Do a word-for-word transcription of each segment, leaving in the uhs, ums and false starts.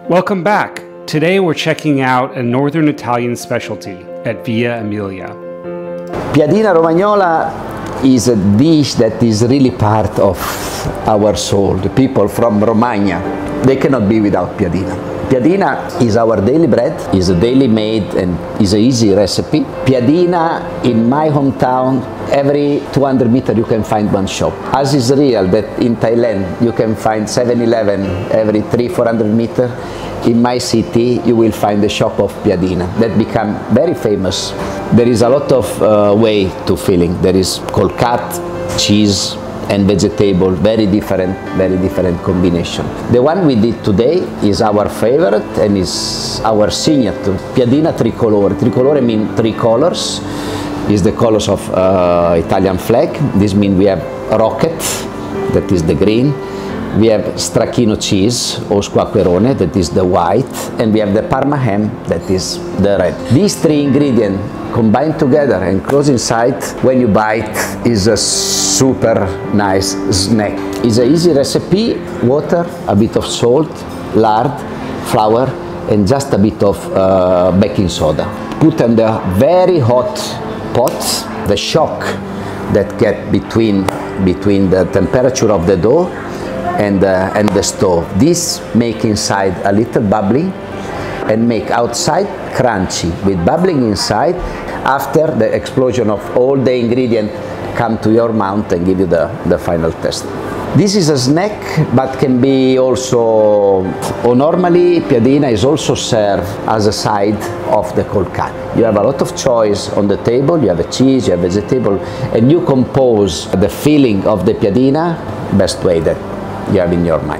Welcome back. Today we're checking out a Northern Italian specialty at Via Emilia. Piadina Romagnola is a dish that is really part of our soul. The people from Romagna, they cannot be without piadina. Piadina is our daily bread, is a daily made and is an easy recipe. Piadina in my hometown, every two hundred meters you can find one shop. As is real that in Thailand you can find seven eleven every three four hundred meters. In my city you will find a shop of piadina that become very famous. There is a lot of uh, way to filling. There is colcat, cheese and vegetable, very different, very different combination. The one we did today is our favorite and is our signature. Piadina tricolore. Tricolore means three colors. Is the colors of uh, Italian flag. This means we have rocket, that is the green. We have stracchino cheese or squacquerone, that is the white, and we have the Parma ham, that is the red. These three ingredients combined together and close inside, when you bite, is a super nice snack. It's an easy recipe: water, a bit of salt, lard, flour, and just a bit of uh, baking soda. Put in the very hot pot. The shock that get between between the temperature of the dough and uh, and the stove. This make inside a little bubbling and make outside crunchy with bubbling inside. After the explosion of all the ingredients come to your mouth and give you the, the final taste. This is a snack, but can be also, or normally piadina is also served as a side of the colcat. You have a lot of choice on the table, you have a cheese, you have vegetable, and you compose the feeling of the piadina best way that you have in your mind.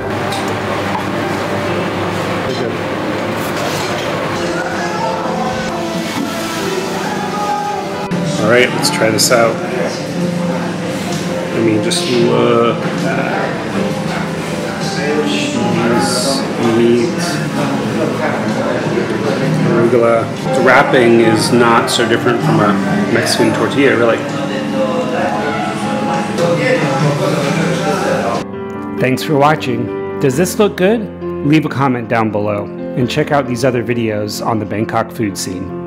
All right, let's try this out. I mean, just look at cheese, meat, arugula. The wrapping is not so different from a Mexican tortilla, really. Thanks for watching. Does this look good? Leave a comment down below and check out these other videos on the Bangkok food scene.